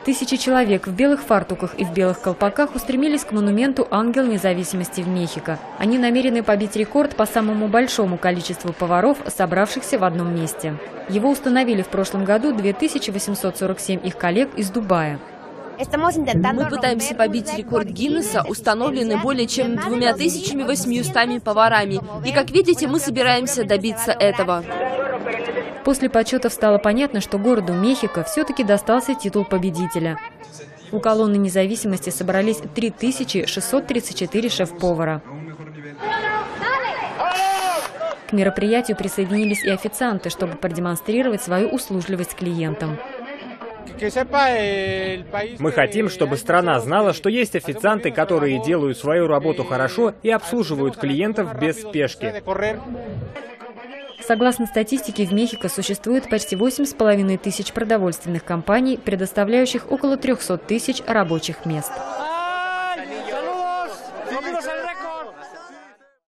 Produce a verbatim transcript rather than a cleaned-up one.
Тысячи человек в белых фартуках и в белых колпаках устремились к монументу «Ангел независимости» в Мехико. Они намерены побить рекорд по самому большому количеству поваров, собравшихся в одном месте. Его установили в прошлом году две тысячи восемьсот сорок семь их коллег из Дубая. Мы пытаемся побить рекорд Гиннесса, установленный более чем двумя тысячами восьмистами поварами. И, как видите, мы собираемся добиться этого. После подсчетов стало понятно, что городу Мехико все-таки достался титул победителя. У колонны независимости собрались три тысячи шестьсот тридцать четыре шеф-повара. К мероприятию присоединились и официанты, чтобы продемонстрировать свою услужливость клиентам. Мы хотим, чтобы страна знала, что есть официанты, которые делают свою работу хорошо и обслуживают клиентов без спешки. Согласно статистике, в Мехико существует почти восемь с половиной тысяч продовольственных компаний, предоставляющих около трёхсот тысяч рабочих мест.